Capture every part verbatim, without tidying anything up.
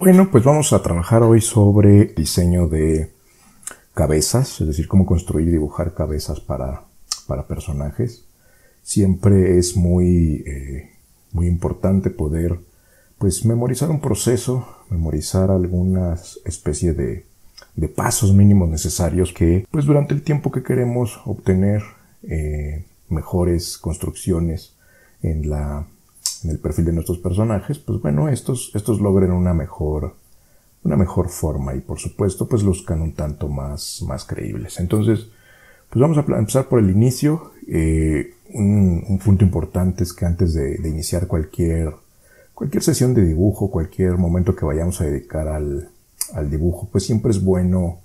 Bueno, pues vamos a trabajar hoy sobre diseño de cabezas, es decir, cómo construir y dibujar cabezas para, para personajes. Siempre es muy, eh, muy importante poder pues, memorizar un proceso, memorizar algunas especies de, de pasos mínimos necesarios que pues, durante el tiempo que queremos obtener eh, mejores construcciones en la en el perfil de nuestros personajes, pues bueno, estos, estos logren una mejor, una mejor forma y por supuesto pues luzcan un tanto más, más creíbles. Entonces, pues vamos a empezar por el inicio. Eh, un, un punto importante es que antes de, de iniciar cualquier, cualquier sesión de dibujo, cualquier momento que vayamos a dedicar al, al dibujo, pues siempre es bueno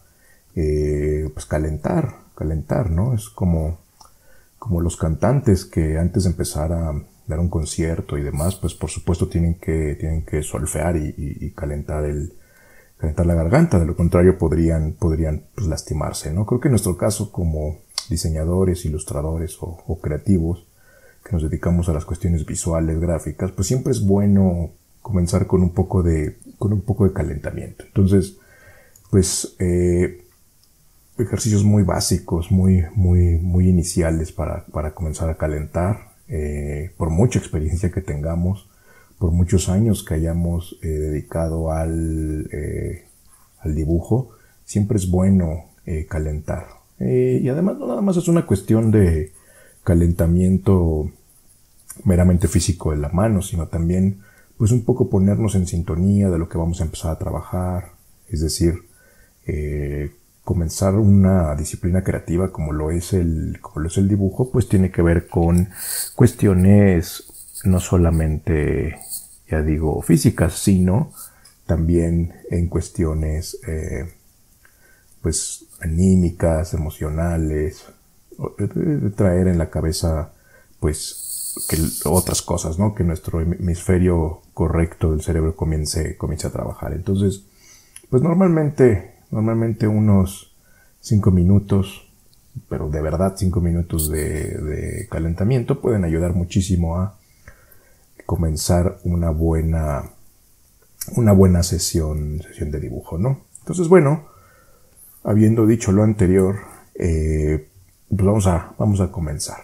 eh, pues calentar, calentar, ¿no? Es como, como los cantantes que antes de empezar a dar un concierto y demás, pues por supuesto tienen que, tienen que solfear y, y, y calentar, el, calentar la garganta, de lo contrario podrían, podrían pues, lastimarse, ¿no? Creo que en nuestro caso como diseñadores, ilustradores o, o creativos, que nos dedicamos a las cuestiones visuales, gráficas, pues siempre es bueno comenzar con un poco de, con un poco de calentamiento. Entonces, pues eh, ejercicios muy básicos, muy, muy, muy iniciales para, para comenzar a calentar. Eh, por mucha experiencia que tengamos, por muchos años que hayamos eh, dedicado al, eh, al dibujo, siempre es bueno eh, calentar. Eh, y además no nada más es una cuestión de calentamiento meramente físico de la mano, sino también pues un poco ponernos en sintonía de lo que vamos a empezar a trabajar, es decir, eh, comenzar una disciplina creativa como lo es el, como lo es el dibujo, pues tiene que ver con cuestiones no solamente, ya digo, físicas, sino también en cuestiones eh, pues anímicas, emocionales, de traer en la cabeza pues que otras cosas, ¿no? Que nuestro hemisferio correcto del cerebro comience, comience a trabajar. Entonces, pues normalmente Normalmente unos cinco minutos, pero de verdad cinco minutos de, de calentamiento pueden ayudar muchísimo a comenzar una buena, una buena sesión, sesión de dibujo, ¿no? Entonces, bueno, habiendo dicho lo anterior, eh, pues vamos a, vamos a comenzar.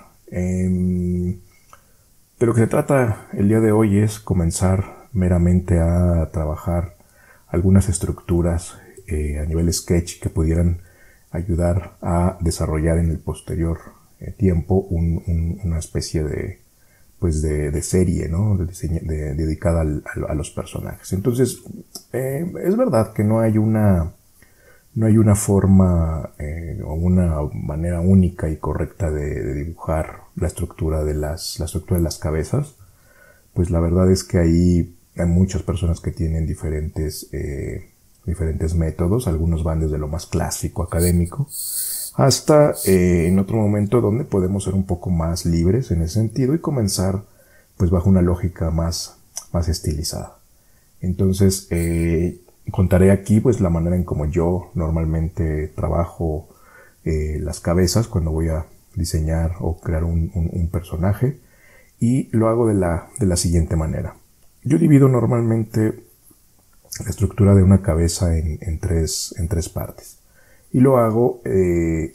Eh, de lo que se trata el día de hoy es comenzar meramente a trabajar algunas estructuras Eh, a nivel sketch que pudieran ayudar a desarrollar en el posterior eh, tiempo un, un, una especie de pues de, de serie, ¿no? de diseño, de, dedicada al, a, a los personajes. Entonces eh, es verdad que no hay una no hay una forma eh, o una manera única y correcta de, de dibujar la estructura de las la estructura de las cabezas. Pues la verdad es que ahí hay muchas personas que tienen diferentes eh, diferentes métodos, algunos van desde lo más clásico, académico, hasta eh, en otro momento donde podemos ser un poco más libres en ese sentido y comenzar pues bajo una lógica más, más estilizada. Entonces eh, contaré aquí pues la manera en como yo normalmente trabajo eh, las cabezas cuando voy a diseñar o crear un, un, un personaje, y lo hago de la, de la siguiente manera. Yo divido normalmente la estructura de una cabeza en, en, tres, en tres partes. Y lo hago eh,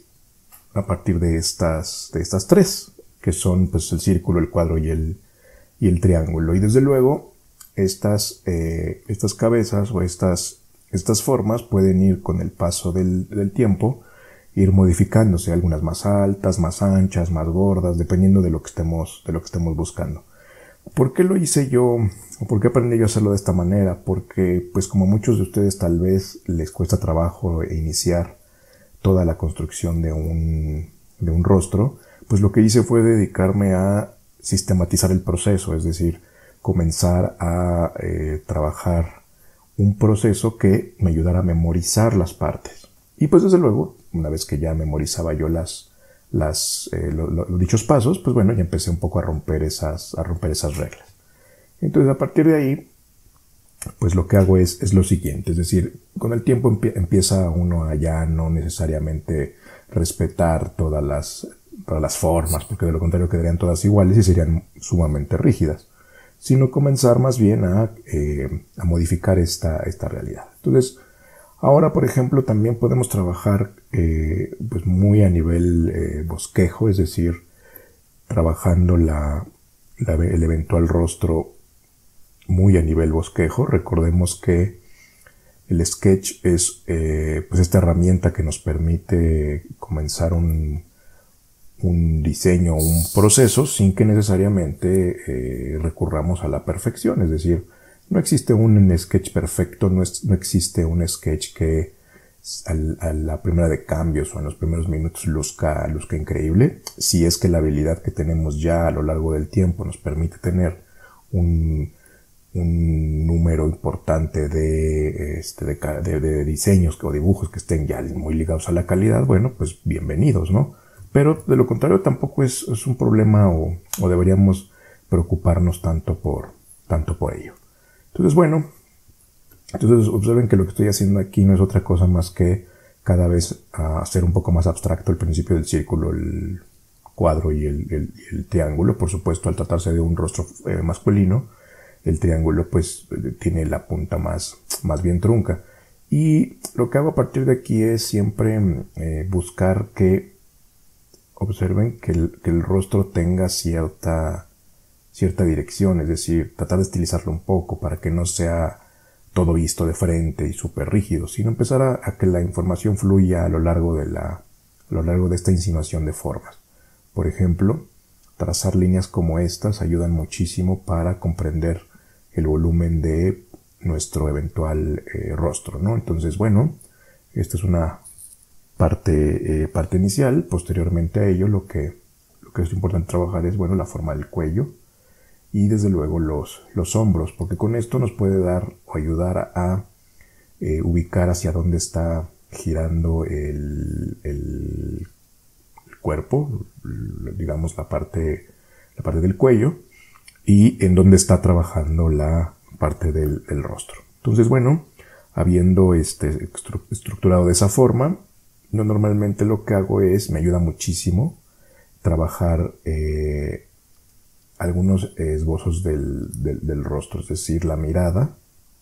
a partir de estas, de estas tres, que son pues, el círculo, el cuadro y el, y el triángulo. Y desde luego, estas, eh, estas cabezas o estas, estas formas pueden ir con el paso del, del tiempo, ir modificándose, algunas más altas, más anchas, más gordas, dependiendo de lo que estemos, de lo que estemos buscando. ¿Por qué lo hice yo? ¿O por qué aprendí yo a hacerlo de esta manera? Porque, pues como a muchos de ustedes tal vez les cuesta trabajo iniciar toda la construcción de un, de un rostro, pues lo que hice fue dedicarme a sistematizar el proceso, es decir, comenzar a eh, trabajar un proceso que me ayudara a memorizar las partes. Y pues desde luego, una vez que ya memorizaba yo las Las, eh, lo, lo, los dichos pasos, pues bueno, ya empecé un poco a romper esas, a romper esas reglas. Entonces, a partir de ahí, pues lo que hago es, es lo siguiente, es decir, con el tiempo empie empieza uno a ya no necesariamente respetar todas las, todas las formas, porque de lo contrario quedarían todas iguales y serían sumamente rígidas, sino comenzar más bien a, eh, a modificar esta, esta realidad. Entonces, ahora, por ejemplo, también podemos trabajar eh, pues muy a nivel eh, bosquejo, es decir, trabajando la, la, el eventual rostro muy a nivel bosquejo. Recordemos que el sketch es eh, pues esta herramienta que nos permite comenzar un, un diseño, un proceso, sin que necesariamente eh, recurramos a la perfección. Es decir, no existe un sketch perfecto, no, es, no existe un sketch que al, a la primera de cambios o en los primeros minutos luzca, luzca increíble. Si es que la habilidad que tenemos ya a lo largo del tiempo nos permite tener un, un número importante de, este, de, de, de diseños o dibujos que estén ya muy ligados a la calidad, bueno, pues bienvenidos, ¿no? Pero de lo contrario tampoco es, es un problema o, o deberíamos preocuparnos tanto por, tanto por ello. Entonces, bueno, entonces observen que lo que estoy haciendo aquí no es otra cosa más que cada vez uh, hacer un poco más abstracto el principio del círculo, el cuadro y el, el, el triángulo. Por supuesto, al tratarse de un rostro eh, masculino, el triángulo pues tiene la punta más, más bien trunca. Y lo que hago a partir de aquí es siempre eh, buscar que observen que el, que el rostro tenga cierta, cierta dirección, es decir, tratar de estilizarlo un poco para que no sea todo visto de frente y súper rígido, sino empezar a, a que la información fluya a lo largo de la, a lo largo de esta insinuación de formas. Por ejemplo, trazar líneas como estas ayudan muchísimo para comprender el volumen de nuestro eventual eh, rostro, ¿no? Entonces, bueno, esta es una parte, eh, parte inicial. Posteriormente a ello, lo que, lo que es importante trabajar es, bueno, la forma del cuello y desde luego los, los hombros, porque con esto nos puede dar o ayudar a eh, ubicar hacia dónde está girando el, el, el cuerpo, digamos la parte, la parte del cuello, y en dónde está trabajando la parte del, del rostro. Entonces, bueno, habiendo este estructurado de esa forma, yo normalmente lo que hago es, me ayuda muchísimo trabajar eh, algunos esbozos del, del, del rostro, es decir, la mirada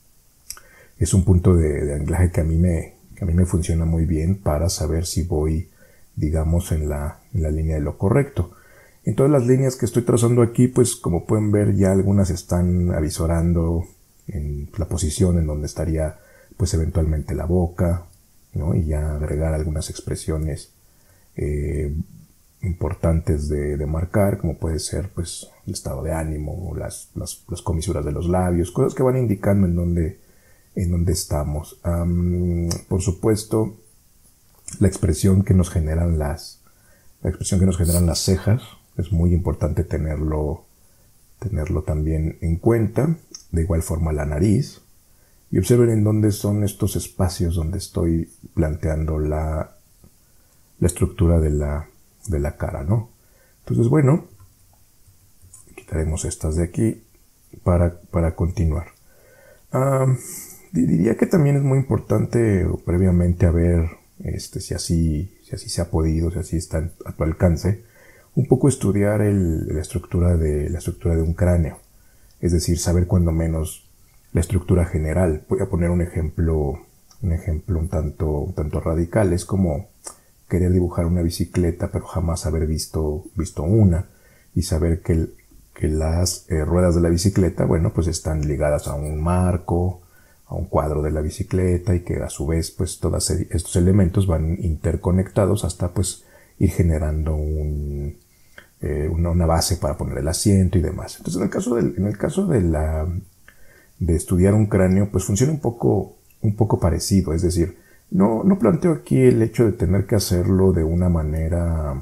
es un punto de, de anclaje que a mí me, que a mí me funciona muy bien para saber si voy, digamos, en la, en la línea de lo correcto. En todas las líneas que estoy trazando aquí, pues como pueden ver, ya algunas están avisorando en la posición en donde estaría, pues eventualmente la boca, ¿no? Y ya agregar algunas expresiones eh, importantes de, de marcar, como puede ser, pues, el estado de ánimo, las, las, las comisuras de los labios, cosas que van indicando en dónde, en dónde estamos. Um, por supuesto, la expresión que nos generan las, la expresión que nos generan las cejas, es muy importante tenerlo, tenerlo también en cuenta. De igual forma la nariz. Y observen en dónde son estos espacios donde estoy planteando la, la estructura de la, de la cara, ¿no? Entonces, bueno, quitaremos estas de aquí para, para continuar. Uh, diría que también es muy importante previamente a ver este, si, así, si así se ha podido, si así está a tu alcance, un poco estudiar el, la, estructura de, la estructura de un cráneo, es decir, saber cuando menos la estructura general. Voy a poner un ejemplo, un ejemplo un tanto, un tanto radical. Es como querer dibujar una bicicleta, pero jamás haber visto, visto una, y saber que, el, que las eh, ruedas de la bicicleta, bueno, pues están ligadas a un marco, a un cuadro de la bicicleta, y que a su vez, pues todos estos elementos van interconectados hasta, pues, ir generando un, eh, una, una base para poner el asiento y demás. Entonces, en el caso del, en el caso de la, de estudiar un cráneo, pues funciona un poco, un poco parecido. Es decir, no, no planteo aquí el hecho de tener que hacerlo de una manera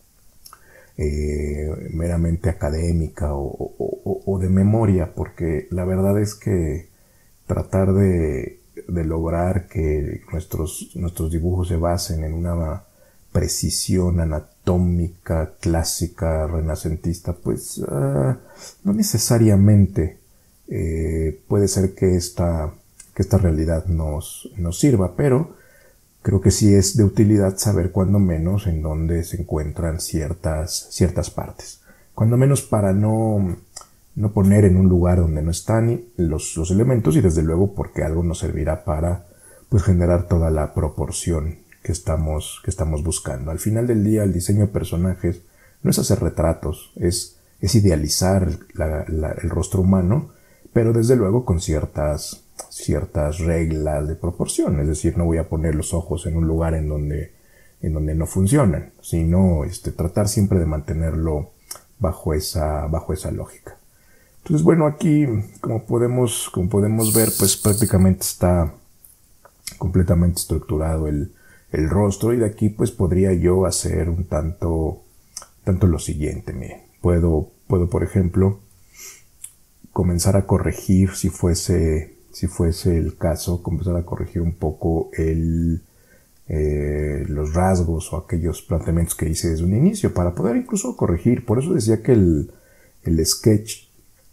eh, meramente académica o, o, o de memoria, porque la verdad es que tratar de, de lograr que nuestros, nuestros dibujos se basen en una precisión anatómica, clásica, renacentista, pues uh, no necesariamente eh, puede ser que esta, que esta realidad nos, nos sirva, pero creo que sí es de utilidad saber cuando menos en dónde se encuentran ciertas, ciertas partes. Cuando menos para no, no poner en un lugar donde no están los, los elementos, y desde luego porque algo nos servirá para pues generar toda la proporción que estamos, que estamos buscando. Al final del día, el diseño de personajes no es hacer retratos, es, es idealizar la, la, el rostro humano, pero desde luego con ciertas, ciertas reglas de proporción. Es decir, no voy a poner los ojos en un lugar en donde, en donde no funcionan, sino este, tratar siempre de mantenerlo bajo esa, bajo esa lógica. Entonces, bueno, aquí, como podemos, como podemos ver, pues prácticamente está completamente estructurado el, el rostro, y de aquí pues podría yo hacer un tanto, tanto lo siguiente. Miren, puedo, puedo por ejemplo comenzar a corregir, si fuese, si fuese el caso, comenzar a corregir un poco el, eh, los rasgos o aquellos planteamientos que hice desde un inicio, para poder incluso corregir. Por eso decía que el, el sketch,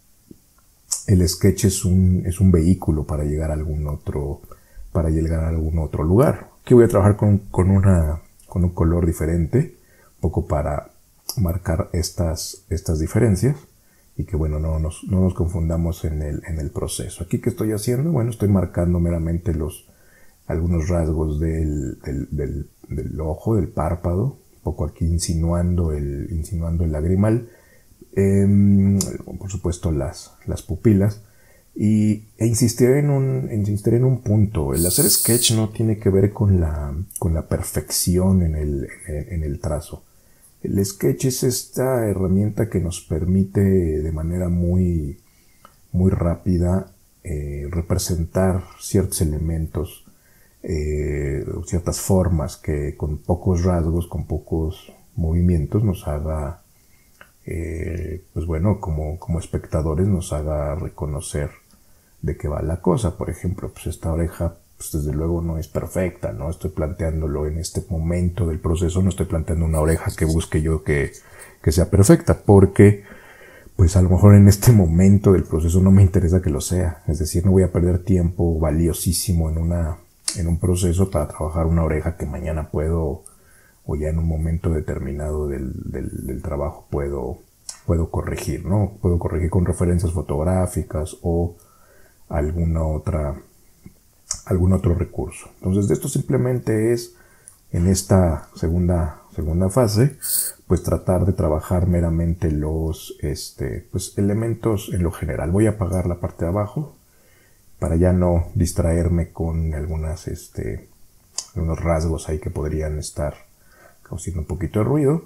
el sketch es un, es un vehículo para llegar a algún otro, para llegar a algún otro lugar. Aquí voy a trabajar con, con, una, con un color diferente, un poco para marcar estas, estas diferencias, y que bueno, no nos, no nos confundamos en el, en el proceso. Aquí, ¿qué estoy haciendo? Bueno, estoy marcando meramente los, algunos rasgos del, del, del, del ojo, del párpado, un poco aquí insinuando el, insinuando el lagrimal, eh, por supuesto las, las pupilas. Y e insistiré en un, insistiré en un punto. El hacer sketch no tiene que ver con la, con la perfección en el, en, en el trazo. El sketch es esta herramienta que nos permite de manera muy, muy rápida eh, representar ciertos elementos, eh, ciertas formas que con pocos rasgos, con pocos movimientos nos haga, eh, pues bueno, como, como espectadores nos haga reconocer de qué va la cosa. Por ejemplo, pues esta oreja, pues desde luego no es perfecta, ¿no? Estoy planteándolo en este momento del proceso, no estoy planteando una oreja que busque yo que, que sea perfecta, porque pues a lo mejor en este momento del proceso no me interesa que lo sea. Es decir, no voy a perder tiempo valiosísimo en una, en un proceso para trabajar una oreja que mañana puedo, o ya en un momento determinado del, del, del trabajo puedo, puedo corregir, ¿no? Puedo corregir con referencias fotográficas o alguna otra, algún otro recurso. Entonces, de esto simplemente es, en esta segunda, segunda fase, pues tratar de trabajar meramente los este, pues, elementos en lo general. Voy a apagar la parte de abajo para ya no distraerme con algunas, este, algunos rasgos ahí que podrían estar causando un poquito de ruido.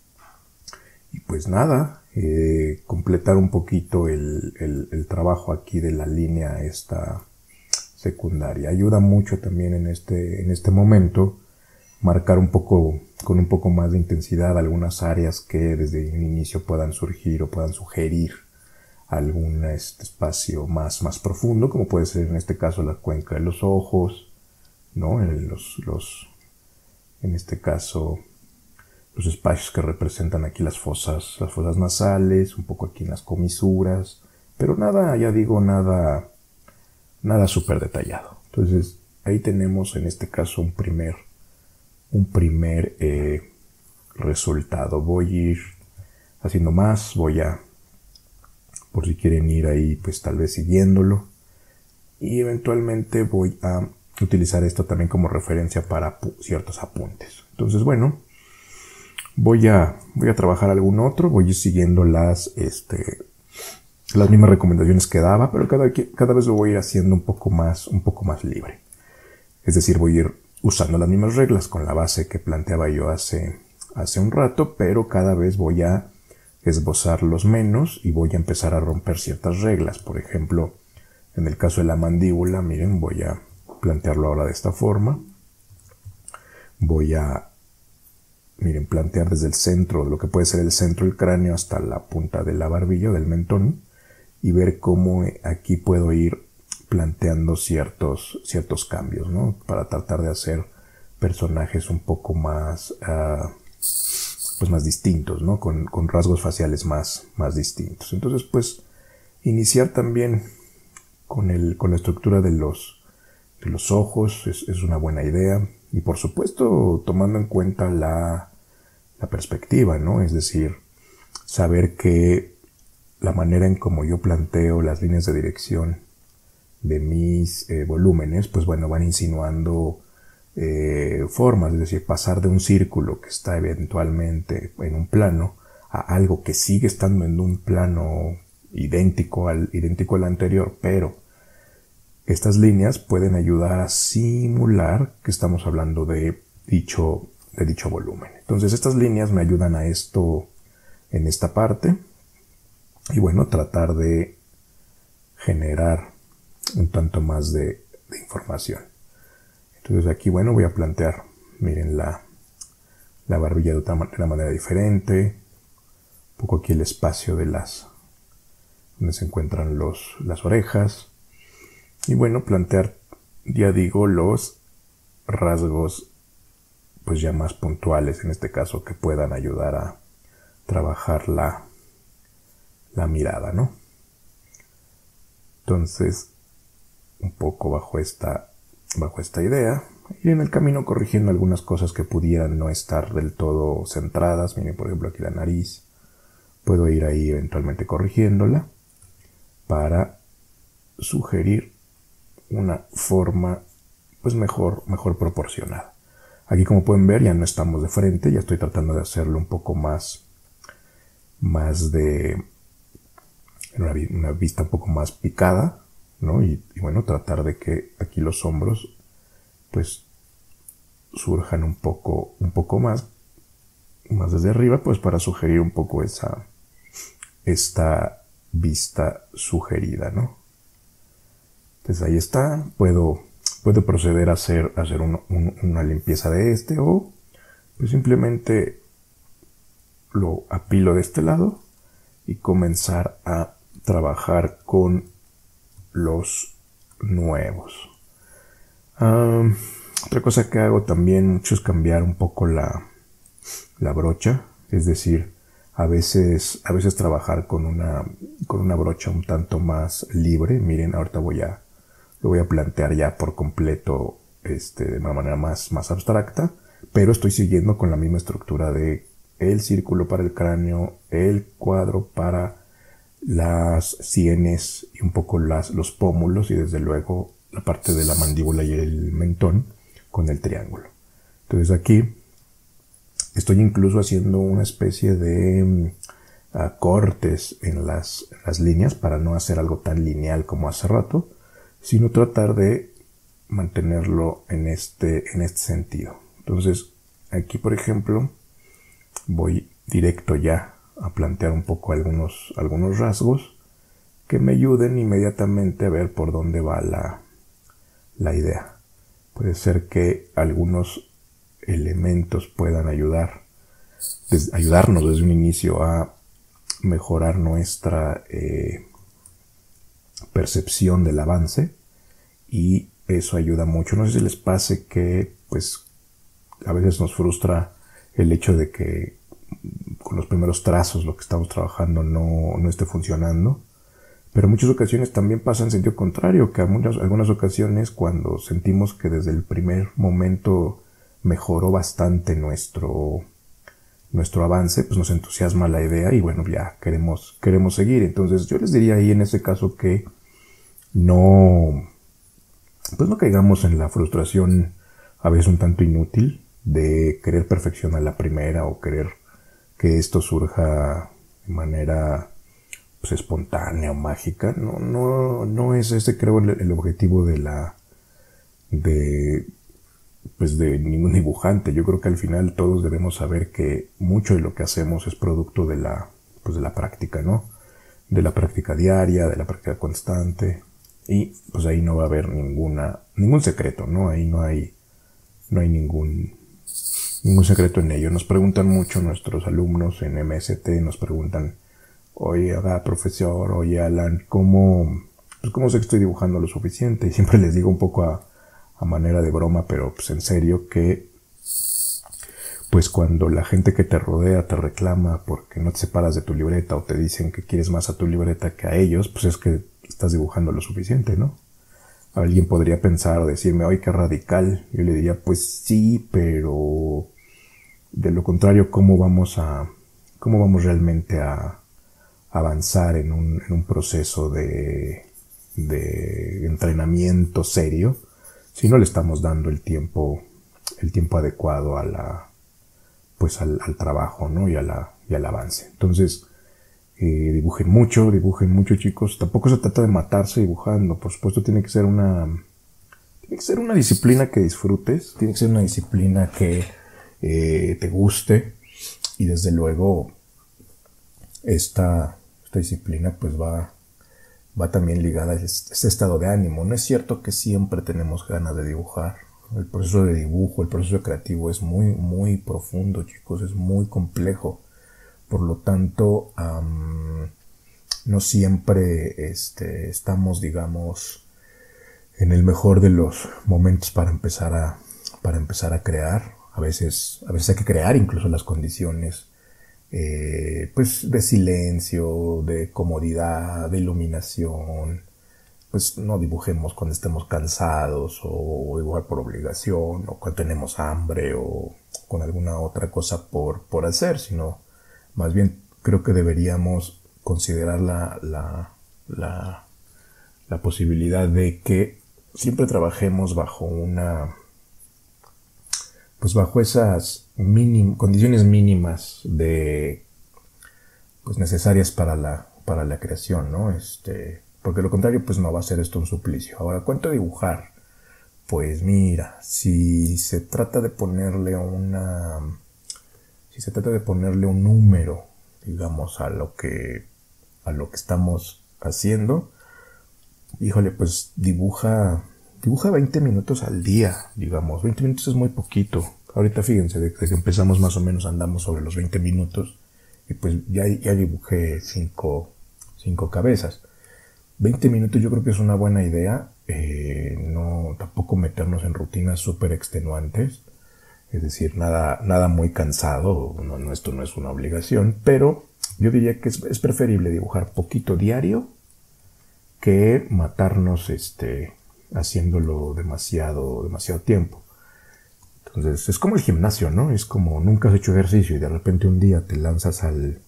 Y pues nada, eh, completar un poquito el, el, el trabajo aquí de la línea esta secundaria. Ayuda mucho también en este, en este momento marcar un poco, con un poco más de intensidad, algunas áreas que desde un inicio puedan surgir o puedan sugerir algún este, espacio más, más profundo, como puede ser en este caso la cuenca de los ojos, ¿no? En, los, los, en este caso los espacios que representan aquí las fosas, las fosas nasales, un poco aquí en las comisuras, pero nada, ya digo, nada, nada súper detallado. Entonces, ahí tenemos en este caso un primer, un primer eh, resultado. Voy a ir haciendo más, voy a, por si quieren ir ahí, pues tal vez siguiéndolo, y eventualmente voy a utilizar esto también como referencia para ciertos apuntes. Entonces, bueno, Voy a, voy a trabajar algún otro, voy a ir siguiendo las, este, las mismas recomendaciones que daba, pero cada, cada vez lo voy a ir haciendo un poco más, un poco más libre. Es decir, voy a ir usando las mismas reglas con la base que planteaba yo hace, hace un rato, pero cada vez voy a esbozarlos menos y voy a empezar a romper ciertas reglas. Por ejemplo, en el caso de la mandíbula, miren, voy a plantearlo ahora de esta forma. Voy a Miren, plantear desde el centro, lo que puede ser el centro del cráneo hasta la punta de la barbilla, del mentón, y ver cómo aquí puedo ir planteando ciertos, ciertos cambios, ¿no? Para tratar de hacer personajes un poco más, uh, pues más distintos, ¿no? Con, con rasgos faciales más, más distintos. Entonces, pues, iniciar también con, el, con la estructura de los, de los ojos es, es una buena idea. Y por supuesto, tomando en cuenta la, la perspectiva, ¿no? Es decir, saber que la manera en cómo yo planteo las líneas de dirección de mis eh, volúmenes, pues bueno, van insinuando eh, formas, es decir, pasar de un círculo que está eventualmente en un plano a algo que sigue estando en un plano idéntico al, idéntico al anterior, pero estas líneas pueden ayudar a simular que estamos hablando de dicho, de dicho volumen. Entonces estas líneas me ayudan a esto en esta parte y bueno, tratar de generar un tanto más de, de información. Entonces aquí, bueno, voy a plantear, miren, la, la barbilla de, otra, de una manera diferente, un poco aquí el espacio de las, donde se encuentran los, las orejas, y bueno, plantear, ya digo, los rasgos pues ya más puntuales, en este caso, que puedan ayudar a trabajar la, la mirada, ¿no? Entonces, un poco bajo esta, bajo esta idea, y en el camino corrigiendo algunas cosas que pudieran no estar del todo centradas. Miren, por ejemplo, aquí la nariz, puedo ir ahí eventualmente corrigiéndola para sugerir una forma pues mejor, mejor proporcionada. Aquí, como pueden ver, ya no estamos de frente, ya estoy tratando de hacerlo un poco más, más de una, una vista un poco más picada, ¿no? Y, y bueno, tratar de que aquí los hombros pues surjan un poco, un poco más, más desde arriba, pues para sugerir un poco esa, esta vista sugerida, ¿no? Entonces ahí está, puedo, puedo proceder a hacer, a hacer un, un, una limpieza de este, o pues simplemente lo apilo de este lado y comenzar a trabajar con los nuevos. Um, otra cosa que hago también mucho es cambiar un poco la, la brocha, es decir, a veces, a veces trabajar con una, con una brocha un tanto más libre. Miren, ahorita voy a, lo voy a plantear ya por completo este, de una manera más, más abstracta, pero estoy siguiendo con la misma estructura de el círculo para el cráneo, el cuadro para las sienes y un poco las, los pómulos, y desde luego la parte de la mandíbula y el mentón con el triángulo. Entonces aquí estoy incluso haciendo una especie de uh, cortes en las, en las líneas para no hacer algo tan lineal como hace rato, sino tratar de mantenerlo en este, en este sentido. Entonces aquí, por ejemplo, voy directo ya a plantear un poco algunos, algunos rasgos que me ayuden inmediatamente a ver por dónde va la, la idea. Puede ser que algunos elementos puedan ayudar, des, ayudarnos desde un inicio a mejorar nuestra eh, percepción del avance, y eso ayuda mucho. No sé si les pase que pues a veces nos frustra el hecho de que con los primeros trazos lo que estamos trabajando no, no esté funcionando, pero en muchas ocasiones también pasa en sentido contrario, que en muchas, algunas ocasiones cuando sentimos que desde el primer momento mejoró bastante nuestro, nuestro avance, pues nos entusiasma la idea y bueno, ya queremos, queremos seguir. Entonces yo les diría ahí en ese caso que no, pues no caigamos en la frustración a veces un tanto inútil de querer perfeccionar la primera o querer que esto surja de manera pues espontánea o mágica. No, no, no es ese, creo, el, el objetivo de la de pues de ningún dibujante. Yo creo que al final todos debemos saber que mucho de lo que hacemos es producto de la pues de la práctica, ¿no? De la práctica diaria, de la práctica constante, y pues ahí no va a haber ninguna ningún secreto, ¿no? Ahí no hay no hay ningún ningún secreto en ello. Nos preguntan mucho nuestros alumnos en M S T, nos preguntan: oye, profesor, oye, Alan, ¿cómo, pues, ¿cómo sé que estoy dibujando lo suficiente? Y siempre les digo un poco a, a manera de broma, pero pues en serio, que pues cuando la gente que te rodea te reclama porque no te separas de tu libreta o te dicen que quieres más a tu libreta que a ellos, pues es que estás dibujando lo suficiente, ¿no? Alguien podría pensar o decirme: ¡ay, qué radical! Yo le diría: pues sí, pero de lo contrario, ¿cómo vamos a, cómo vamos realmente a, avanzar en un, en un proceso de, de entrenamiento serio si no le estamos dando el tiempo, el tiempo adecuado a la, pues al, al trabajo, ¿no? y, a la, y al avance. Entonces, eh, dibujen mucho, dibujen mucho, chicos. Tampoco se trata de matarse dibujando. Por supuesto, tiene que ser una, tiene que ser una disciplina que disfrutes, tiene que ser una disciplina que eh, te guste, y desde luego esta, esta disciplina pues va, va también ligada a este estado de ánimo. No es cierto que siempre tenemos ganas de dibujar. El proceso de dibujo, el proceso creativo es muy, muy profundo, chicos, es muy complejo. Por lo tanto, um, no siempre este, estamos, digamos, en el mejor de los momentos para empezar a, para empezar a crear. A veces, a veces hay que crear incluso las condiciones eh, pues de silencio, de comodidad, de iluminación. Pues no dibujemos cuando estemos cansados, o dibujar por obligación, o cuando tenemos hambre, o con alguna otra cosa por, por hacer, sino más bien creo que deberíamos considerar la, la, la, la posibilidad de que siempre trabajemos bajo una, pues bajo esas mínim, condiciones mínimas de, pues necesarias para la, para la creación, ¿no? Este, porque lo contrario, pues no va a ser esto un suplicio. Ahora, ¿cuánto dibujar? Pues mira, si se trata de ponerle una, si se trata de ponerle un número, digamos, a lo que, a lo que estamos haciendo, híjole, pues dibuja, dibuja veinte minutos al día, digamos. veinte minutos es muy poquito. Ahorita fíjense, desde que empezamos más o menos andamos sobre los veinte minutos, y pues ya, ya dibujé cinco, cinco cabezas. veinte minutos yo creo que es una buena idea. Eh, no, tampoco meternos en rutinas súper extenuantes. Es decir, nada, nada muy cansado. No, no, esto no es una obligación, pero yo diría que es, es preferible dibujar poquito diario que matarnos este, haciéndolo demasiado, demasiado tiempo. Entonces, es como el gimnasio, ¿no? Es como nunca has hecho ejercicio y de repente un día te lanzas al,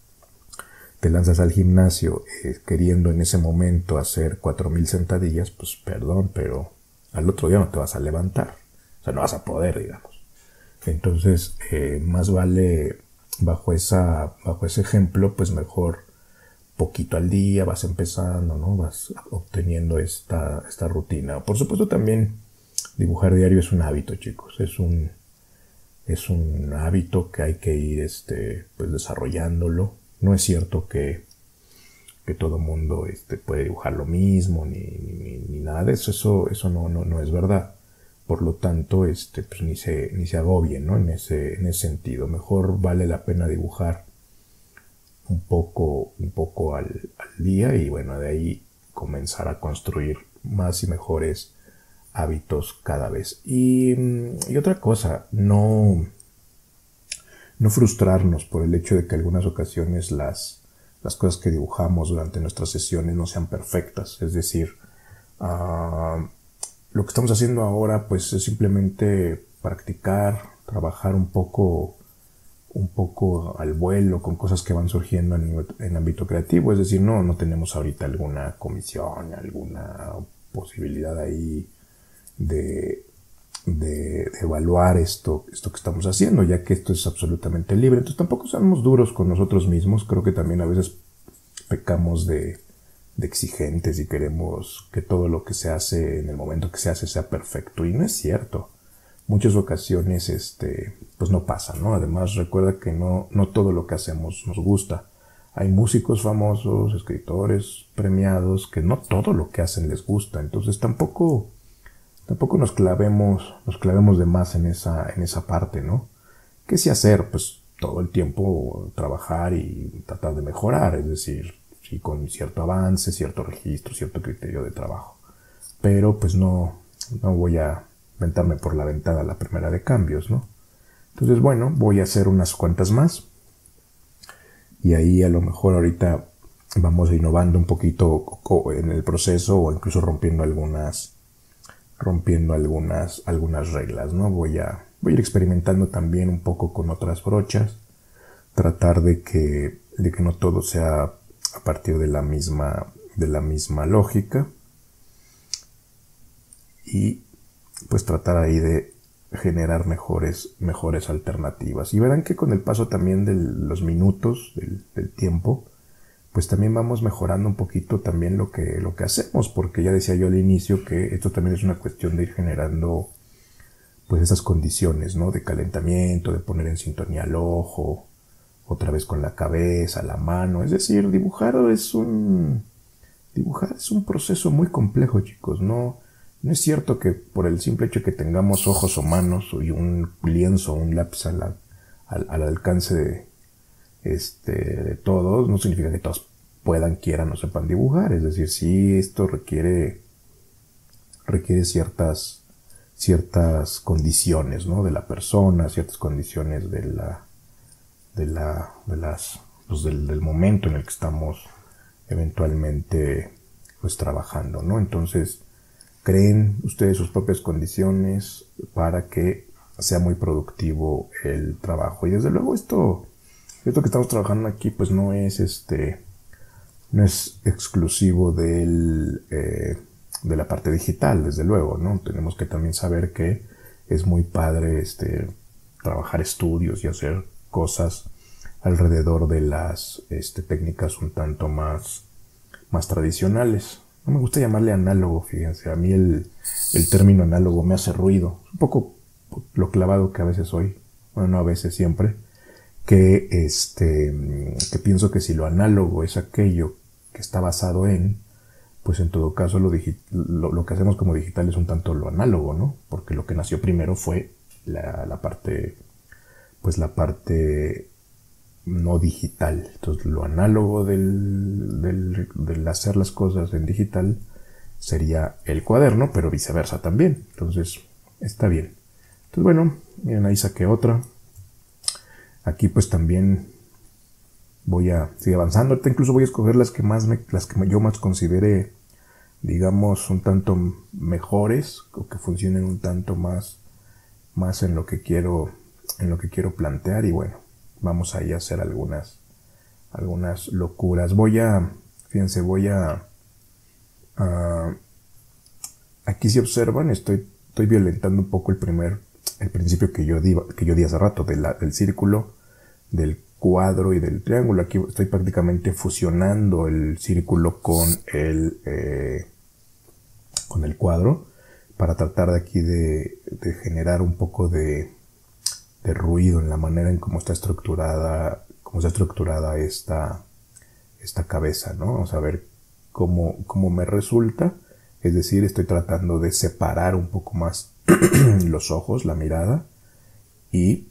te lanzas al gimnasio eh, queriendo en ese momento hacer cuatro mil sentadillas, pues perdón, pero al otro día no te vas a levantar. O sea, no vas a poder, digamos. Entonces, eh, más vale, bajo, esa, bajo ese ejemplo, pues mejor poquito al día, vas empezando, ¿no? Vas obteniendo esta, esta rutina. Por supuesto, también dibujar diario es un hábito, chicos. Es un, es un hábito que hay que ir este, pues desarrollándolo. No es cierto que, que todo mundo este, puede dibujar lo mismo, ni, ni, ni nada de eso. Eso, eso no, no, no es verdad. Por lo tanto, este, pues ni se, ni se agobien, ¿no? En ese, en ese sentido. Mejor vale la pena dibujar un poco, un poco al, al día, y bueno, de ahí comenzar a construir más y mejores hábitos cada vez. Y, y otra cosa, no, no frustrarnos por el hecho de que algunas ocasiones las, las cosas que dibujamos durante nuestras sesiones no sean perfectas. Es decir, uh, lo que estamos haciendo ahora pues es simplemente practicar, trabajar un poco un poco al vuelo con cosas que van surgiendo en, en ámbito creativo. Es decir, no, no tenemos ahorita alguna comisión, alguna posibilidad ahí de, de, de evaluar esto, esto que estamos haciendo, ya que esto es absolutamente libre. Entonces tampoco seamos duros con nosotros mismos. Creo que también a veces pecamos de, de exigentes y queremos que todo lo que se hace en el momento que se hace sea perfecto, y no es cierto. Muchas ocasiones este, pues no pasa, ¿no? Además, recuerda que no, no todo lo que hacemos nos gusta. Hay músicos famosos, escritores premiados, que no todo lo que hacen les gusta. Entonces tampoco, tampoco nos clavemos, nos clavemos de más en esa, en esa parte, ¿no? ¿Qué sí hacer? Pues todo el tiempo trabajar y tratar de mejorar. Es decir, sí, con cierto avance, cierto registro, cierto criterio de trabajo. Pero pues no, no voy a aventarme por la ventana la primera de cambios, ¿no? Entonces, bueno, voy a hacer unas cuantas más, y ahí a lo mejor ahorita vamos innovando un poquito en el proceso, o incluso rompiendo algunas rompiendo algunas algunas reglas, ¿no? Voy a voy a ir experimentando también un poco con otras brochas, tratar de que de que no todo sea a partir de la misma, de la misma lógica. Y pues tratar ahí de generar mejores, mejores alternativas. Y verán que con el paso también de los minutos, del, del tiempo, pues también vamos mejorando un poquito también lo que, lo que hacemos, porque ya decía yo al inicio que esto también es una cuestión de ir generando pues esas condiciones, ¿no? De calentamiento, de poner en sintonía el ojo, otra vez con la cabeza, la mano. Es decir, dibujar es un, dibujar es un proceso muy complejo, chicos. No, no es cierto que por el simple hecho de que tengamos ojos o manos y un lienzo o un lápiz al, al, al alcance de, este, de todos, no significa que todos puedan, quieran o sepan dibujar. Es decir, sí, esto requiere, requiere ciertas, ciertas condiciones, ¿no? De la persona, ciertas condiciones de la, de la, de las, pues del, del momento en el que estamos eventualmente, pues trabajando, ¿no? Entonces, creen ustedes sus propias condiciones para que sea muy productivo el trabajo. Y desde luego esto, esto que estamos trabajando aquí, pues no es este, no es exclusivo del, eh, de la parte digital, desde luego, ¿no? Tenemos que también saber que es muy padre este, trabajar estudios y hacer cosas alrededor de las este, técnicas un tanto más, más tradicionales. No me gusta llamarle análogo, fíjense. A mí el, el término análogo me hace ruido. Un poco lo clavado que a veces soy. Bueno, no a veces, siempre. Que, este, que pienso que si lo análogo es aquello que está basado en, pues en todo caso lo, lo, lo que hacemos como digital es un tanto lo análogo, ¿no? Porque lo que nació primero fue la, la parte, pues la parte no digital. Entonces lo análogo del, del, del hacer las cosas en digital sería el cuaderno, pero viceversa también. Entonces está bien. Entonces bueno, miren, ahí saqué otra. Aquí pues también voy a seguir avanzando. Ahorita incluso voy a escoger las que más me, las que yo más considere, digamos, un tanto mejores, o que funcionen un tanto más, más en lo que quiero, en lo que quiero plantear. Y bueno, vamos ahí a hacer algunas, algunas locuras. Voy a, fíjense, voy a, a aquí si observan, estoy, estoy violentando un poco el primer, el principio que yo di, que yo di hace rato, de la, del círculo, del cuadro y del triángulo. Aquí estoy prácticamente fusionando el círculo con el, eh, con el cuadro, para tratar de aquí de, de generar un poco de, de ruido en la manera en cómo está estructurada, cómo está estructurada esta, esta cabeza, ¿no? Vamos a ver cómo, cómo me resulta. Es decir, estoy tratando de separar un poco más los ojos, la mirada, y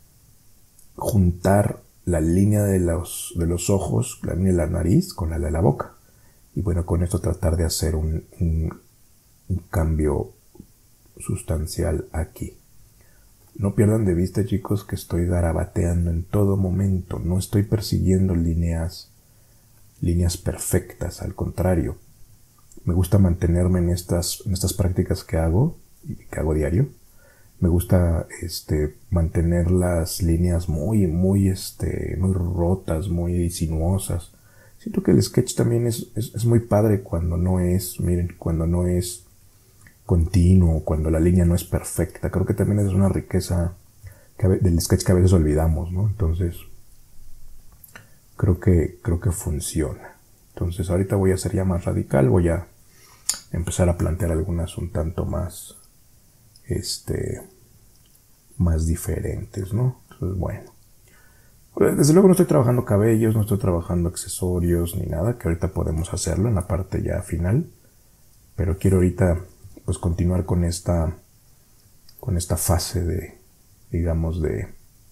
juntar la línea de los, de los ojos, la línea de la nariz con la de la boca. Y bueno, con esto tratar de hacer un, un, un cambio sustancial aquí. No pierdan de vista, chicos, que estoy garabateando en todo momento. No estoy persiguiendo líneas, líneas perfectas. Al contrario, me gusta mantenerme en estas, en estas prácticas que hago, que hago diario. Me gusta este, mantener las líneas muy, muy, este, muy rotas, muy sinuosas. Siento que el sketch también es, es, es muy padre cuando no es, miren, cuando no es continuo, cuando la línea no es perfecta. Creo que también es una riqueza que, del sketch que a veces olvidamos, ¿no? Entonces, creo que, creo que funciona. Entonces, ahorita voy a ser ya más radical, voy a empezar a plantear algunas un tanto más, este, más diferentes, ¿no? Entonces, bueno. Desde luego no estoy trabajando cabellos, no estoy trabajando accesorios ni nada, que ahorita podemos hacerlo en la parte ya final. Pero quiero ahorita pues continuar con esta con esta fase de, digamos, de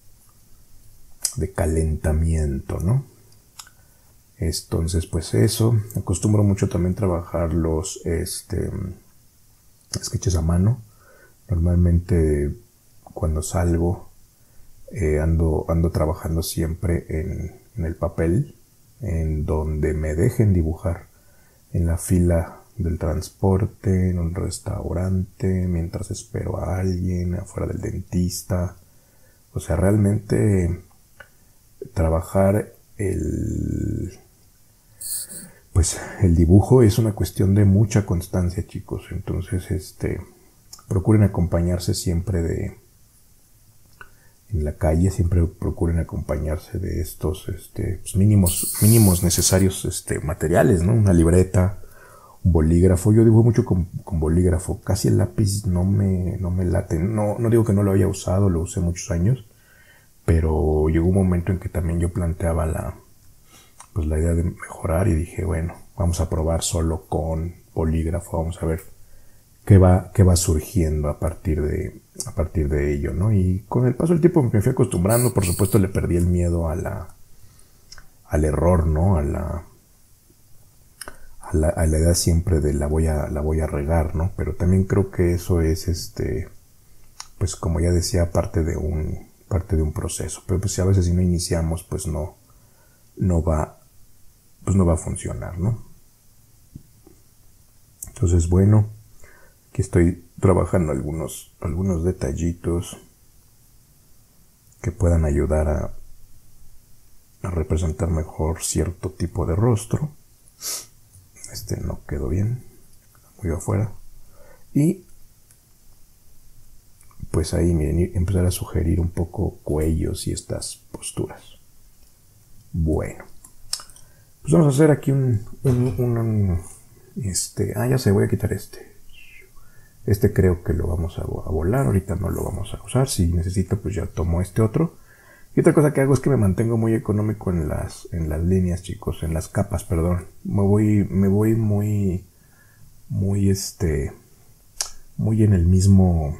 de calentamiento, ¿no? Entonces, pues eso, acostumbro mucho también trabajar los este sketches a mano. Normalmente cuando salgo eh, ando ando trabajando siempre en, en el papel, en donde me dejen dibujar, en la fila del transporte, en un restaurante, mientras espero a alguien, afuera del dentista. O sea, realmente trabajar el, pues el dibujo es una cuestión de mucha constancia, chicos. Entonces, este, procuren acompañarse siempre de, en la calle, siempre procuren acompañarse de estos, este, pues mínimos, mínimos necesarios, este, materiales, ¿no? Una libreta, un bolígrafo. Yo dibujo mucho con, con bolígrafo. Casi el lápiz no me, no me late. No, no digo que no lo haya usado, lo usé muchos años, pero llegó un momento en que también yo planteaba la, pues la idea de mejorar y dije, bueno, vamos a probar solo con bolígrafo, vamos a ver qué va, qué va surgiendo a partir de, a partir de ello, ¿no? Y con el paso del tiempo me fui acostumbrando. Por supuesto le perdí el miedo a la, al error, ¿no? A la, a la, a la idea siempre de la voy a, la voy a regar, ¿no? Pero también creo que eso es, este, pues como ya decía, parte de un, parte de un proceso. Pero pues si a veces si no iniciamos, pues no, no va, pues no va a funcionar, ¿no? Entonces, bueno, aquí estoy trabajando algunos, algunos detallitos que puedan ayudar a, a representar mejor cierto tipo de rostro. Este no quedó bien, muy afuera. Y pues ahí, miren, empezar a sugerir un poco cuellos y estas posturas. Bueno, pues vamos a hacer aquí un, un, un, un este, ah, ya sé, voy a quitar este. Este creo que lo vamos a, a volar, ahorita no lo vamos a usar. Si necesito, pues ya tomo este otro. Y otra cosa que hago es que me mantengo muy económico en las, en las líneas, chicos, en las capas, perdón. Me voy, me voy muy, muy este, muy en el mismo,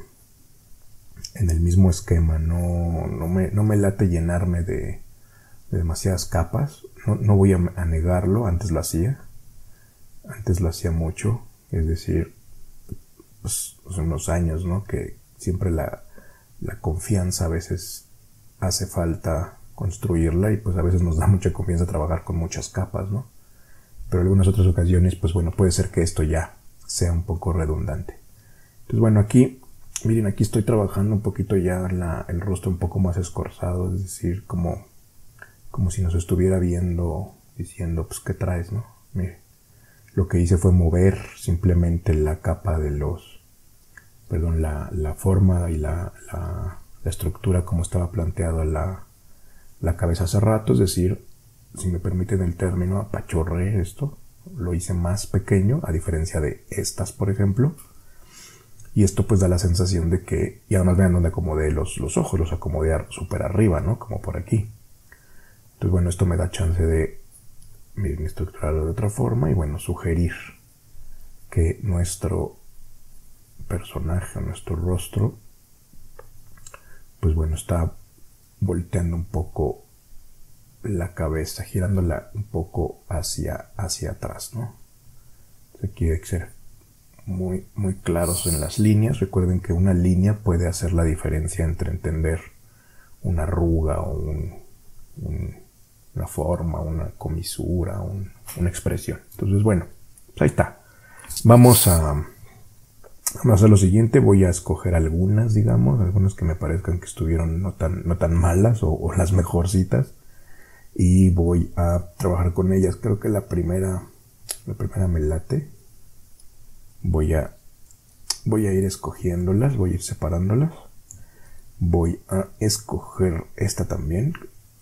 en el mismo esquema. No, no me, no me late llenarme de, de demasiadas capas. No, no voy a, a negarlo, antes lo hacía. Antes lo hacía mucho, es decir, pues hace unos años, ¿no? Que siempre la, la confianza a veces hace falta construirla y pues a veces nos da mucha confianza trabajar con muchas capas, ¿no? Pero en algunas otras ocasiones, pues bueno, puede ser que esto ya sea un poco redundante. Entonces bueno, aquí, miren, aquí estoy trabajando un poquito ya la, el rostro un poco más escorzado, es decir, como, como si nos estuviera viendo, diciendo, pues, ¿qué traes, no? Miren, lo que hice fue mover simplemente la capa de los, perdón, la, la forma y la, la la estructura como estaba planteada la, la cabeza hace rato, es decir, si me permiten el término, apachorré esto, lo hice más pequeño, a diferencia de estas, por ejemplo, y esto pues da la sensación de que, y además vean dónde acomodé los, los ojos, los acomodé súper arriba, ¿no? Como por aquí. Entonces bueno, esto me da chance de, miren, estructurarlo de otra forma y bueno, sugerir que nuestro personaje, nuestro rostro, pues bueno, está volteando un poco la cabeza, girándola un poco hacia, hacia atrás, ¿no? Aquí hay que ser muy, muy claros en las líneas. Recuerden que una línea puede hacer la diferencia entre entender una arruga o un, un, una forma, una comisura, un, una expresión. Entonces, bueno, pues ahí está. Vamos a... Vamos a hacer lo siguiente, voy a escoger algunas, digamos, algunas que me parezcan que estuvieron no tan, no tan malas o, o las mejorcitas. Y voy a trabajar con ellas. Creo que la primera, la primera me late. Voy a, voy a ir escogiéndolas, voy a ir separándolas. Voy a escoger esta también.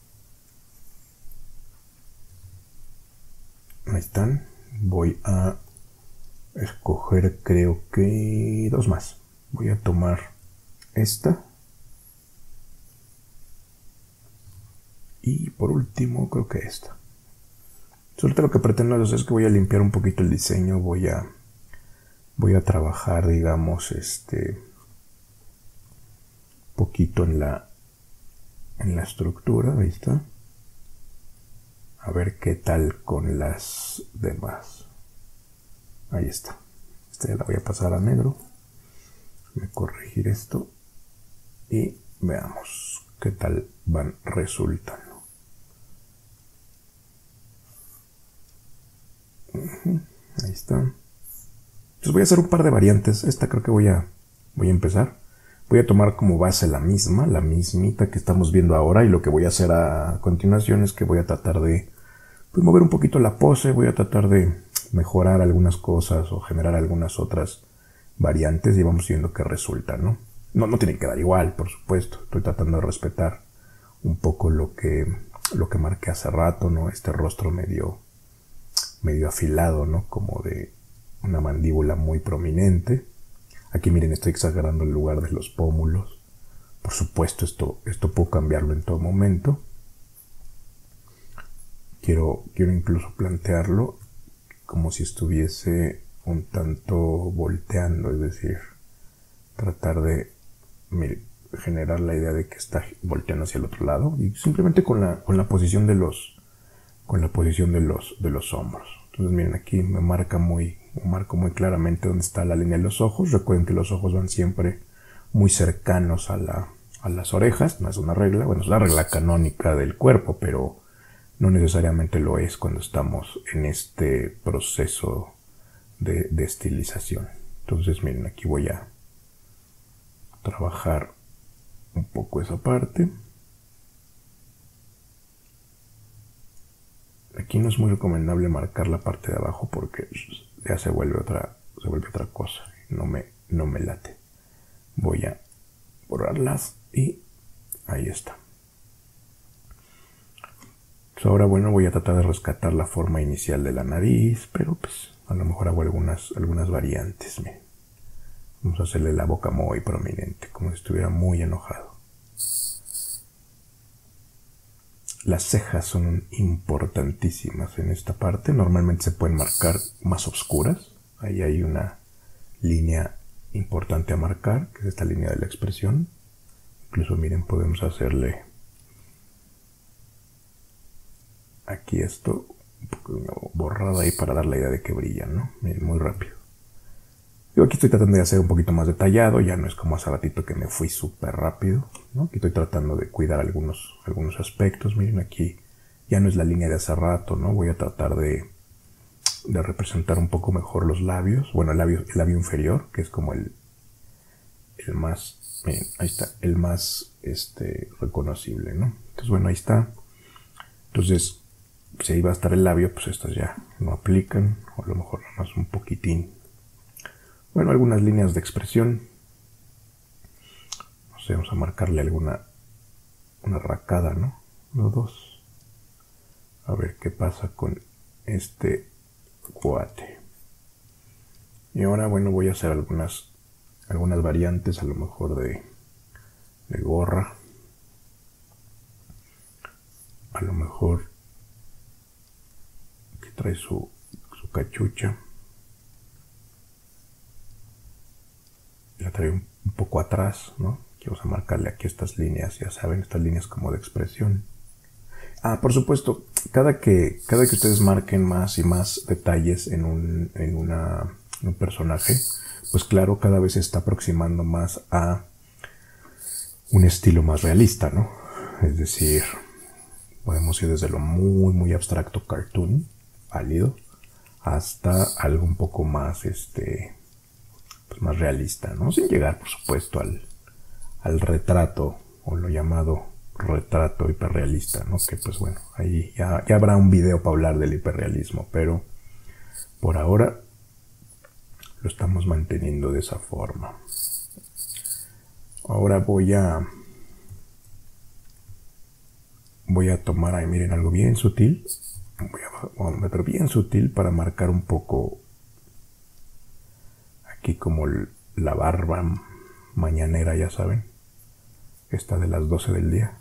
Ahí están. Voy a escoger, creo que dos más. Voy a tomar esta y por último creo que esta. Ahorita lo que pretendo hacer es que voy a limpiar un poquito el diseño. Voy a voy a trabajar, digamos, este poquito en la en la estructura. Ahí está. A ver qué tal con las demás. Ahí está. Esta ya la voy a pasar a negro. Voy a corregir esto. Y veamos qué tal van resultando. Uh-huh. Ahí está. Entonces voy a hacer un par de variantes. Esta creo que voy a, voy a empezar. Voy a tomar como base la misma, la mismita que estamos viendo ahora. Y lo que voy a hacer a continuación es que voy a tratar de pues mover un poquito la pose. Voy a tratar de mejorar algunas cosas o generar algunas otras variantes y vamos viendo qué resulta, ¿no? No, no tiene que quedar igual, por supuesto. Estoy tratando de respetar un poco lo que, lo que marqué hace rato, ¿no? Este rostro medio, medio afilado, ¿no? Como de una mandíbula muy prominente. Aquí miren, estoy exagerando el lugar de los pómulos. Por supuesto, esto, esto puedo cambiarlo en todo momento. Quiero, quiero incluso plantearlo como si estuviese un tanto volteando, es decir, tratar de mire, generar la idea de que está volteando hacia el otro lado y simplemente con la, con la posición de los, con la posición de los, de los hombros. Entonces miren, aquí me marca muy, me marco muy claramente dónde está la línea de los ojos. Recuerden que los ojos van siempre muy cercanos a, la, a las orejas. No es una regla, bueno, es la regla canónica del cuerpo, pero no necesariamente lo es cuando estamos en este proceso de, de estilización. Entonces miren, aquí voy a trabajar un poco esa parte. Aquí no es muy recomendable marcar la parte de abajo porque ya se vuelve otra, se vuelve otra cosa. No me, no me late. Voy a borrarlas y ahí está. Pues ahora, bueno, voy a tratar de rescatar la forma inicial de la nariz, pero pues a lo mejor hago algunas, algunas variantes. Miren. Vamos a hacerle la boca muy prominente, como si estuviera muy enojado. Las cejas son importantísimas en esta parte. Normalmente se pueden marcar más oscuras. Ahí hay una línea importante a marcar, que es esta línea de la expresión. Incluso miren, podemos hacerle aquí esto, un poco borrado ahí para dar la idea de que brilla, ¿no? Miren, muy rápido. Yo aquí estoy tratando de hacer un poquito más detallado, ya no es como hace ratito que me fui súper rápido, ¿no? Aquí estoy tratando de cuidar algunos, algunos aspectos. Miren, aquí ya no es la línea de hace rato, ¿no? Voy a tratar de, de representar un poco mejor los labios. Bueno, el labio, el labio inferior, que es como el, el más, miren, ahí está, el más este, reconocible, ¿no? Entonces, bueno, ahí está. Entonces, si ahí va a estar el labio, pues estas ya no aplican, o a lo mejor nada más un poquitín. Bueno, algunas líneas de expresión. No sé, vamos a marcarle alguna una arracada, ¿no? Los dos. A ver qué pasa con este cuate. Y ahora, bueno, voy a hacer algunas algunas variantes, a lo mejor de, de gorra. A lo mejor que trae su, su cachucha. La trae un, un poco atrás, ¿no? Que vamos a marcarle aquí estas líneas, ya saben, estas líneas como de expresión. Ah, por supuesto, cada que, cada que ustedes marquen más y más detalles en un, en una, en un personaje, pues claro, cada vez se está aproximando más a un estilo más realista, ¿no? Es decir, podemos ir desde lo muy, muy abstracto cartoon, pálido, hasta algo un poco más, este... pues más realista, ¿no? Sin llegar, por supuesto, al, al retrato, o lo llamado retrato hiperrealista, ¿no? Que pues bueno, ahí ya, ya habrá un video para hablar del hiperrealismo, pero por ahora lo estamos manteniendo de esa forma. Ahora voy a voy a tomar ahí, miren, algo bien sutil, voy a, a meter bien sutil para marcar un poco aquí como la barba mañanera, ya saben, esta de las doce del día.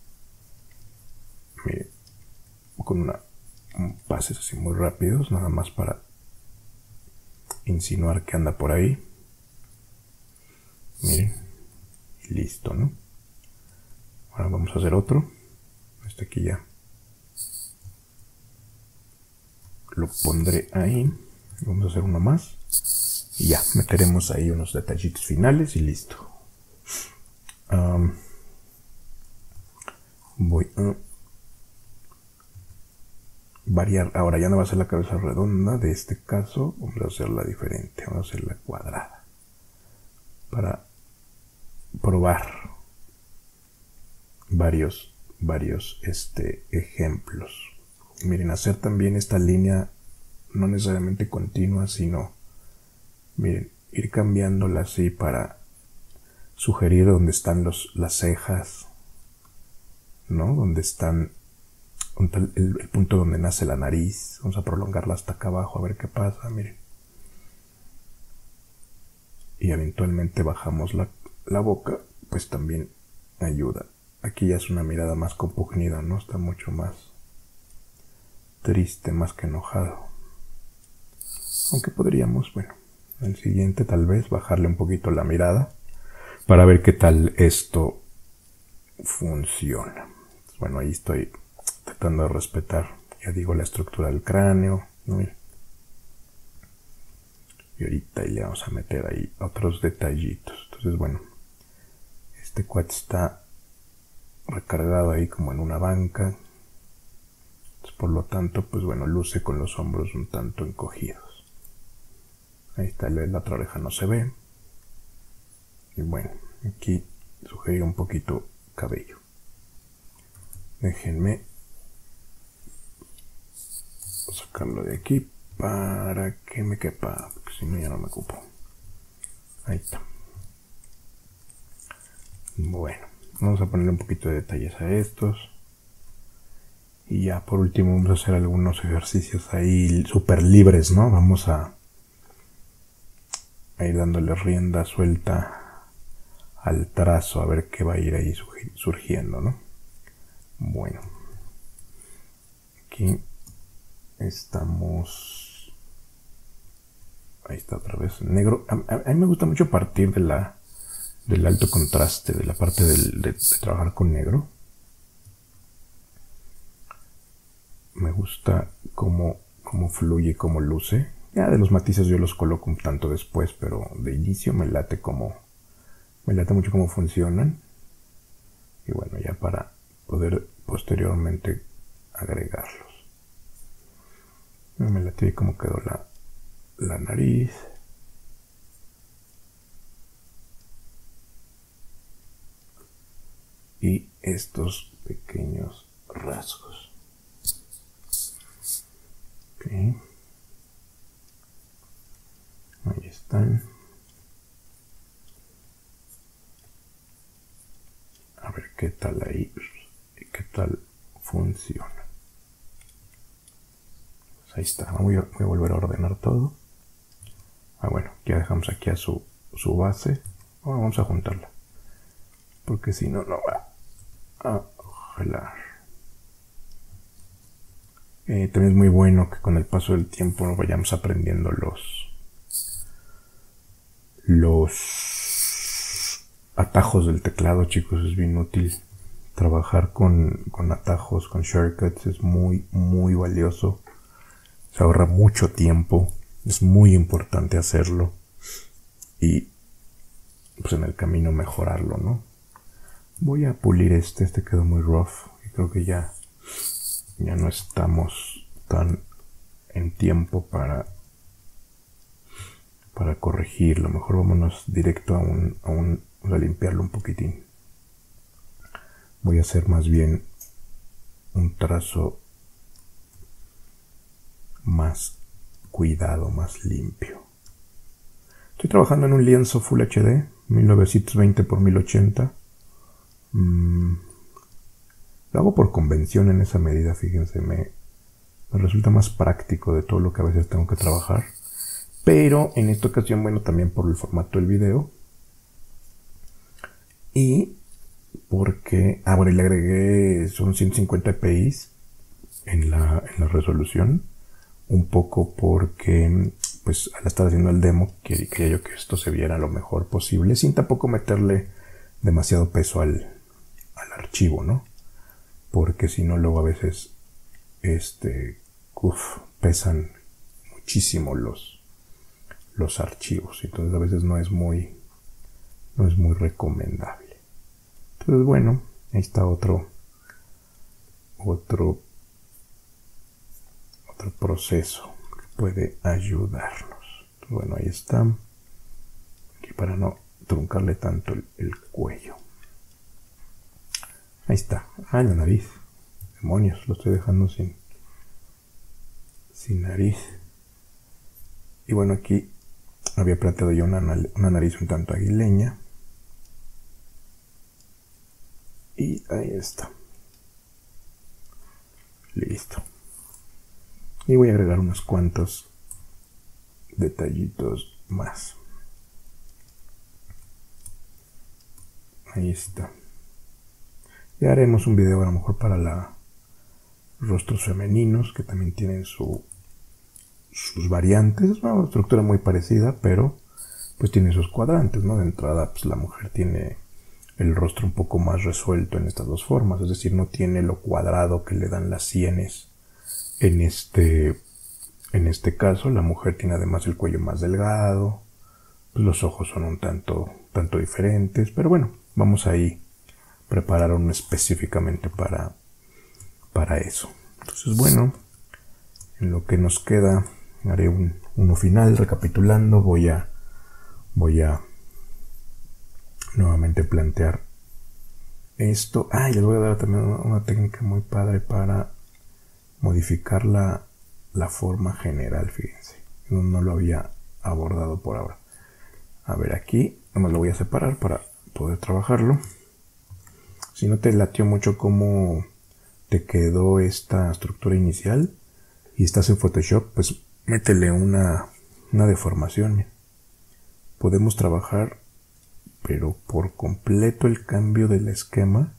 Miren, con una, un pases así muy rápidos, nada más para insinuar que anda por ahí. Miren, y listo, ¿no? Ahora vamos a hacer otro. Este aquí ya lo pondré ahí. Vamos a hacer uno más. Y ya, meteremos ahí unos detallitos finales y listo. Um, voy a variar. Ahora ya no va a ser la cabeza redonda. De este caso, vamos a hacerla diferente. Vamos a hacerla cuadrada. Para probar varios, varios este, ejemplos. miren, hacer también esta línea no necesariamente continua, sino, miren, ir cambiándola así para sugerir dónde están los, las cejas, ¿no? Donde están el, el punto donde nace la nariz. Vamos a prolongarla hasta acá abajo a ver qué pasa, miren. Y eventualmente bajamos la, la boca, pues también ayuda. Aquí ya es una mirada más compungida, ¿no? Está mucho más triste, más que enojado. Aunque podríamos, bueno, en el siguiente tal vez bajarle un poquito la mirada para ver qué tal esto funciona. Bueno, ahí estoy tratando de respetar, ya digo, la estructura del cráneo, ¿no? Y ahorita le vamos a meter ahí otros detallitos. Entonces, bueno, este cuate está recargado ahí como en una banca. Entonces, por lo tanto, pues bueno, luce con los hombros un tanto encogidos. Ahí está, la otra oreja no se ve. Y bueno, aquí sugerir un poquito cabello. Déjenme sacarlo de aquí para que me quepa, porque si no ya no me ocupo. Ahí está. Bueno, vamos a ponerle un poquito de detalles a estos. Y ya por último vamos a hacer algunos ejercicios ahí súper libres, ¿no? Vamos a, a ir dándole rienda suelta al trazo, a ver qué va a ir ahí surgiendo, ¿no? Bueno, aquí estamos. Ahí está otra vez negro. A, a, a mí me gusta mucho partir de la del alto contraste, de la parte del, de, de trabajar con negro. Me gusta cómo, cómo fluye, cómo luce. Ya de los matices yo los coloco un tanto después, pero de inicio me late como me late mucho cómo funcionan. Y bueno, ya para poder posteriormente agregarlos. Me late cómo quedó la, la nariz. Y estos pequeños rasgos. Okay. Ahí están. A ver qué tal ahí y qué tal funciona. Pues ahí está. Voy a, voy a volver a ordenar todo. Ah, bueno, ya dejamos aquí a su, su base. Ahora vamos a juntarla, porque si no, no va a jalar. Eh, también es muy bueno que con el paso del tiempo nos vayamos aprendiendo los los atajos del teclado, chicos. Es bien útil trabajar con, con atajos, con shortcuts. Es muy, muy valioso. Se ahorra mucho tiempo. Es muy importante hacerlo. Y pues en el camino mejorarlo, ¿no? Voy a pulir este. Este quedó muy rough. Y creo que ya ya no estamos tan en tiempo para para corregirlo. Mejor vámonos directo a un, a un a limpiarlo un poquitín. Voy a hacer más bien un trazo más cuidado, más limpio. Estoy trabajando en un lienzo Full H D mil novecientos veinte por mil ochenta. mm. Lo hago por convención en esa medida, fíjense, me, me resulta más práctico de todo lo que a veces tengo que trabajar. Pero en esta ocasión, bueno, también por el formato del video. Y porque, ah, bueno, y le agregué, son ciento cincuenta p en la, en la resolución. Un poco porque, pues, al estar haciendo el demo, quería yo que esto se viera lo mejor posible, sin tampoco meterle demasiado peso al, al archivo, ¿no? Porque si no, luego a veces este, uf, pesan muchísimo los, los archivos. Entonces a veces no es muy, no es muy recomendable. Entonces, bueno, ahí está otro, otro, otro proceso que puede ayudarnos. Entonces, bueno, ahí está. Aquí para no truncarle tanto el, el cuello. Ahí está. Ah, la nariz. Demonios, lo estoy dejando sin, sin nariz. Y bueno, aquí había planteado yo una, una nariz un tanto aguileña. Y ahí está. Listo. Y voy a agregar unos cuantos detallitos más. Ahí está. Ya haremos un video a lo mejor para la rostros femeninos, que también tienen su, sus variantes. Es una estructura muy parecida, pero pues tiene sus cuadrantes, ¿no? De entrada, pues la mujer tiene el rostro un poco más resuelto en estas dos formas, es decir, no tiene lo cuadrado que le dan las sienes. En este, en este caso, la mujer tiene además el cuello más delgado, pues los ojos son un tanto, tanto diferentes, pero bueno, vamos ahí a preparar uno específicamente para, para eso. Entonces, bueno, en lo que nos queda, haré un, uno final, recapitulando, voy a, voy a nuevamente plantear esto. Ah, y les voy a dar también una, una técnica muy padre para modificar la, la forma general, fíjense. No, no lo había abordado por ahora. A ver, aquí nomás lo voy a separar para poder trabajarlo. Si no te latió mucho cómo te quedó esta estructura inicial y estás en Photoshop, pues métele una, una deformación. Mira. Podemos trabajar, pero por completo, el cambio del esquema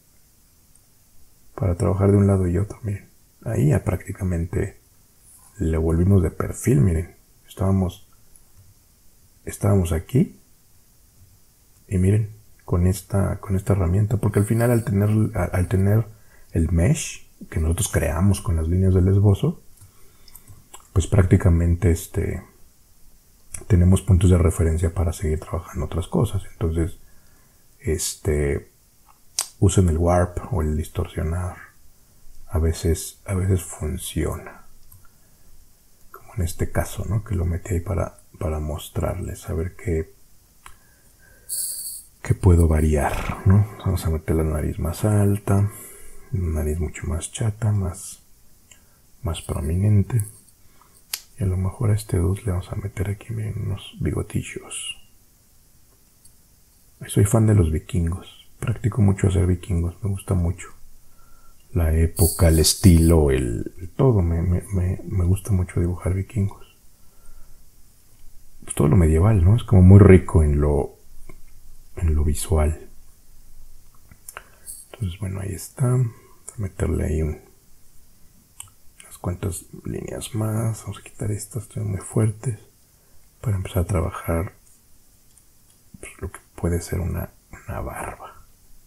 para trabajar de un lado y otro. Miren, ahí ya prácticamente le volvimos de perfil. Miren, estábamos estábamos aquí y miren, con esta con esta herramienta, porque al final al tener al tener el mesh que nosotros creamos con las líneas del esbozo, pues prácticamente este tenemos puntos de referencia para seguir trabajando otras cosas. Entonces, este usen el warp o el distorsionar. A veces, a veces funciona. Como en este caso, ¿no? Que lo metí ahí para, para mostrarles, a ver qué, qué puedo variar, ¿no? Vamos a meter la nariz más alta, una nariz mucho más chata, más, más prominente. Y a lo mejor a este dos le vamos a meter aquí, miren, unos bigotillos. Soy fan de los vikingos. Practico mucho hacer vikingos. Me gusta mucho. La época, el estilo, el, el todo. Me, me, me, me gusta mucho dibujar vikingos. Pues todo lo medieval, ¿no? Es como muy rico en lo, en lo visual. Entonces, bueno, ahí está. Voy a meterle ahí un... cuantas líneas más. Vamos a quitar estas, están muy fuertes, para empezar a trabajar pues, lo que puede ser una, una barba,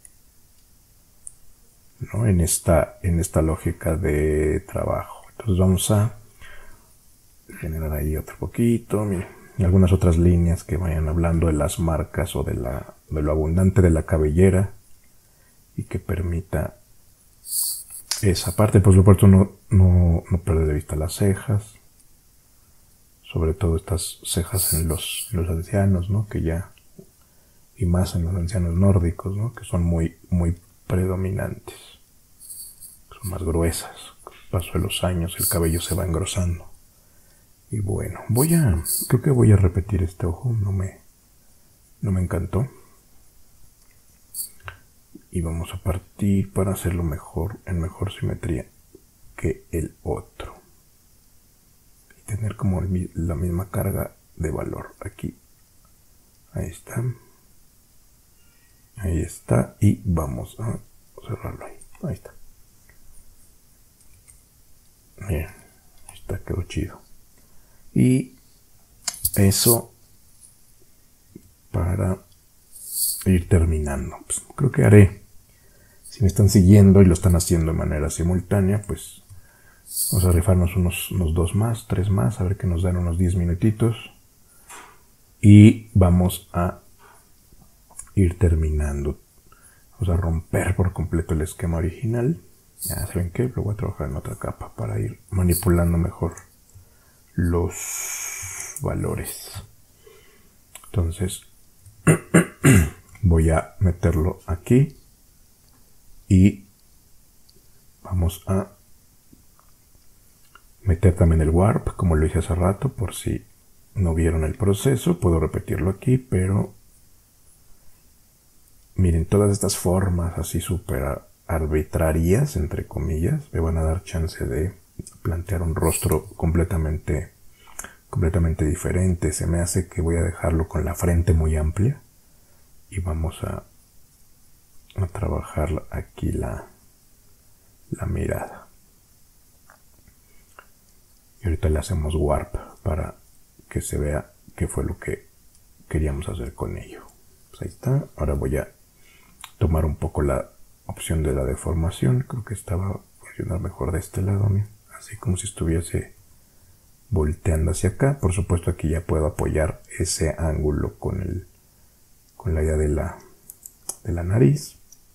¿no? En esta, en esta lógica de trabajo. Entonces vamos a generar ahí otro poquito, miren, y algunas otras líneas que vayan hablando de las marcas o de, la, de lo abundante de la cabellera y que permita esa parte. Por supuesto, no, no, no perder de vista las cejas, sobre todo estas cejas en los, los ancianos, ¿no? Que ya, y más en los ancianos nórdicos, ¿no? Que son muy, muy predominantes, son más gruesas. Con el paso de los años el cabello se va engrosando. Y bueno, voy a, creo que voy a repetir este ojo, no me, no me encantó. Y vamos a partir para hacerlo mejor, en mejor simetría que el otro. Y tener como el, la misma carga de valor aquí. Ahí está. Ahí está. Y vamos a cerrarlo ahí. Ahí está. Bien. Ahí está, quedó chido. Y eso para ir terminando. Pues creo que haré, si me están siguiendo y lo están haciendo de manera simultánea, pues vamos a rifarnos unos, unos dos más, tres más, a ver que nos dan unos diez minutitos. Y vamos a ir terminando. Vamos a romper por completo el esquema original. Ya saben que lo voy a trabajar en otra capa para ir manipulando mejor los valores. Entonces voy a meterlo aquí y vamos a meter también el warp, como lo hice hace rato, por si no vieron el proceso. Puedo repetirlo aquí, pero miren, todas estas formas así súper arbitrarias, entre comillas, me van a dar chance de plantear un rostro completamente, completamente diferente. Se me hace que voy a dejarlo con la frente muy amplia y vamos a, a trabajar aquí la, la mirada. Y ahorita le hacemos warp para que se vea qué fue lo que queríamos hacer con ello. Pues ahí está. Ahora voy a tomar un poco la opción de la deformación. Creo que esta va a funcionar mejor de este lado, ¿no? Así como si estuviese volteando hacia acá. Por supuesto aquí ya puedo apoyar ese ángulo con el con la idea de la de la nariz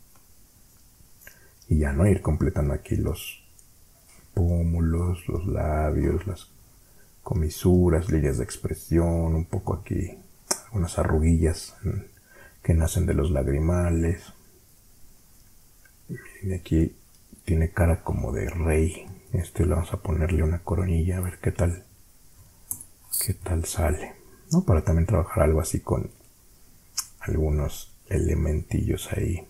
y ya no ir completando aquí los pómulos, los labios, las comisuras, líneas de expresión, un poco aquí algunas arruguillas que nacen de los lagrimales. Y aquí tiene cara como de rey. Este le vamos a ponerle una coronilla a ver qué tal qué tal sale, ¿no? Para también trabajar algo así con algunos elementillos ahí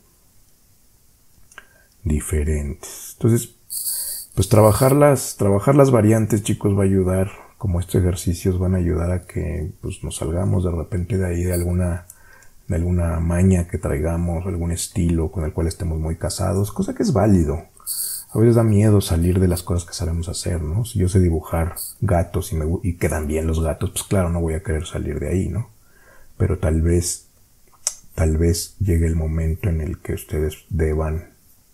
diferentes. Entonces, pues trabajar las, trabajar las variantes, chicos, va a ayudar, como estos ejercicios van a ayudar a que pues, nos salgamos de repente de ahí de alguna, de alguna maña que traigamos, algún estilo con el cual estemos muy casados, cosa que es válido. A veces da miedo salir de las cosas que sabemos hacer, ¿no? Si yo sé dibujar gatos y, me, y quedan bien los gatos, pues claro, no voy a querer salir de ahí, ¿no? Pero tal vez, tal vez llegue el momento en el que ustedes deban,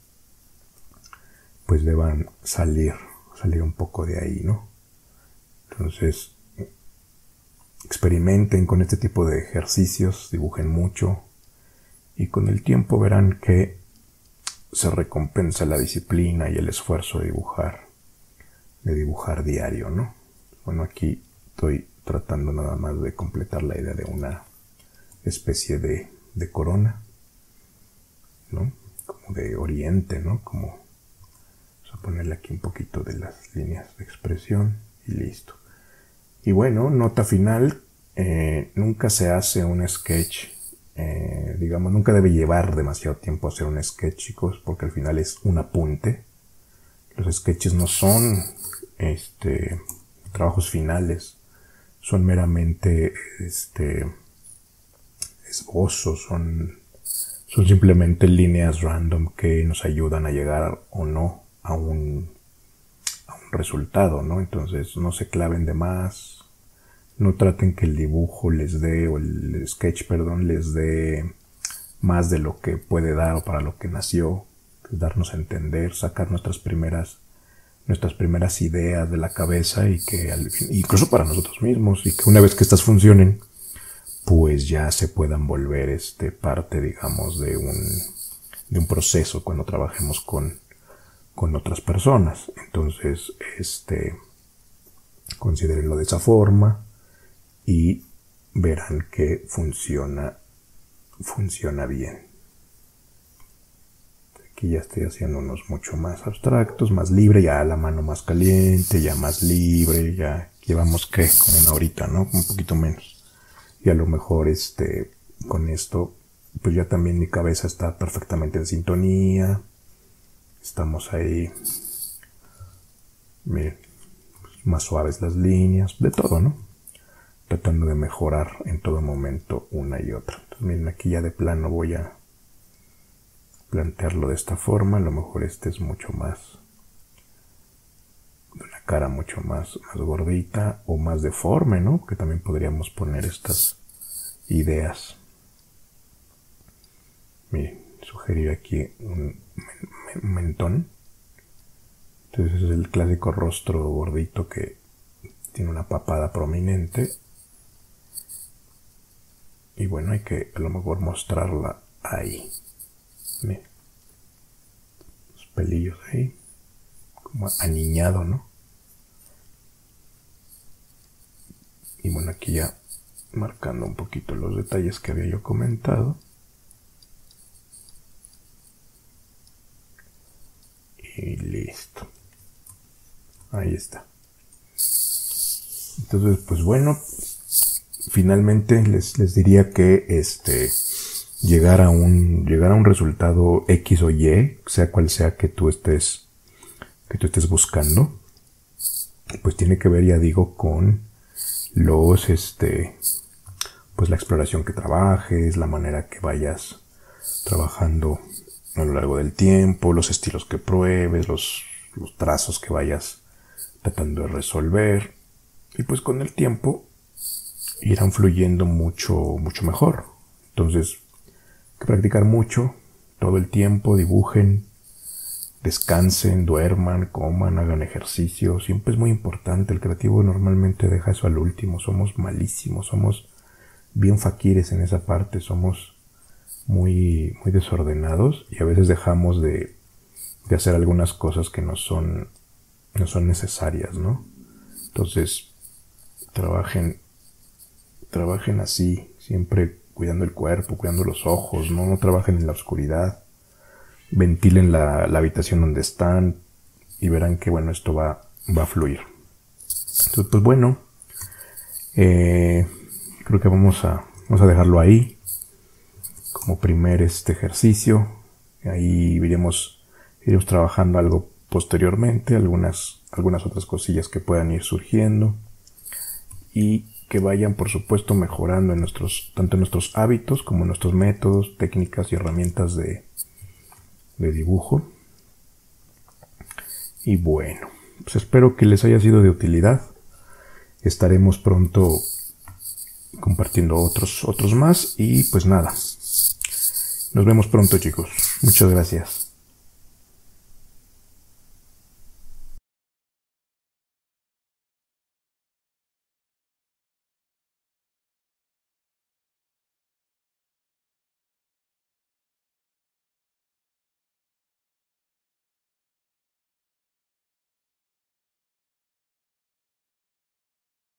pues deban salir, salir un poco de ahí, ¿no? Entonces, experimenten con este tipo de ejercicios, dibujen mucho y con el tiempo verán que se recompensa la disciplina y el esfuerzo de dibujar, de dibujar diario, ¿no? Bueno, aquí estoy tratando nada más de completar la idea de una especie de, de corona, ¿no? Como de oriente, ¿no? Como vamos a ponerle aquí un poquito de las líneas de expresión y listo. Y bueno, nota final, eh, nunca se hace un sketch. Eh, digamos, nunca debe llevar demasiado tiempo hacer un sketch, chicos, porque al final es un apunte. Los sketches no son este, trabajos finales, son meramente este, esbozos, son, son simplemente líneas random que nos ayudan a llegar o no a un, a un resultado, ¿no? Entonces no se claven de más. No traten que el dibujo les dé, o el sketch, perdón, les dé más de lo que puede dar o para lo que nació. Darnos a entender, sacar nuestras primeras, nuestras primeras ideas de la cabeza y que, incluso para nosotros mismos, y que una vez que estas funcionen, pues ya se puedan volver este, parte, digamos, de un, de un proceso cuando trabajemos con, con otras personas. Entonces, este, considérenlo de esa forma. Y verán que funciona, funciona bien. Aquí ya estoy haciendo unos mucho más abstractos, más libre, ya la mano más caliente, ya más libre, ya llevamos que como una horita, ¿no? Un poquito menos. Y a lo mejor este, con esto, pues ya también mi cabeza está perfectamente en sintonía. Estamos ahí, miren, más suaves las líneas, de todo, ¿no? Tratando de mejorar en todo momento una y otra. Entonces, miren, aquí ya de plano voy a plantearlo de esta forma. A lo mejor este es mucho más, de una cara mucho más, más gordita o más deforme, ¿no? Que también podríamos poner estas ideas. Miren, sugerir aquí un mentón. Entonces es el clásico rostro gordito que tiene una papada prominente. Y bueno, hay que a lo mejor mostrarla ahí. Miren. Los pelillos ahí. Como aniñado, ¿no? Y bueno, aquí ya marcando un poquito los detalles que había yo comentado. Y listo. Ahí está. Entonces, pues bueno, finalmente les, les diría que este, llegar a un, llegar a un resultado X o Y, sea cual sea que tú estés, que tú estés buscando, pues tiene que ver, ya digo, con los, este, pues la exploración que trabajes, la manera que vayas trabajando a lo largo del tiempo, los estilos que pruebes, los, los trazos que vayas tratando de resolver, y pues con el tiempo irán fluyendo mucho, mucho mejor. Entonces, hay que practicar mucho, todo el tiempo, dibujen, descansen, duerman, coman, hagan ejercicio. Siempre es muy importante. El creativo normalmente deja eso al último. Somos malísimos, somos bien faquires en esa parte, somos muy, muy desordenados y a veces dejamos de, de hacer algunas cosas que no son, no son necesarias, ¿no? Entonces, trabajen, trabajen así, siempre cuidando el cuerpo, cuidando los ojos, no, no trabajen en la oscuridad, ventilen la, la habitación donde están y verán que, bueno, esto va, va a fluir. Entonces, pues bueno, eh, creo que vamos a, vamos a dejarlo ahí como primer este ejercicio. Ahí iremos, iremos trabajando algo posteriormente, algunas, algunas otras cosillas que puedan ir surgiendo y que vayan, por supuesto, mejorando en nuestros, tanto en nuestros hábitos como en nuestros métodos, técnicas y herramientas de, de dibujo. Y bueno, pues espero que les haya sido de utilidad. Estaremos pronto compartiendo otros, otros más y pues nada. Nos vemos pronto, chicos. Muchas gracias.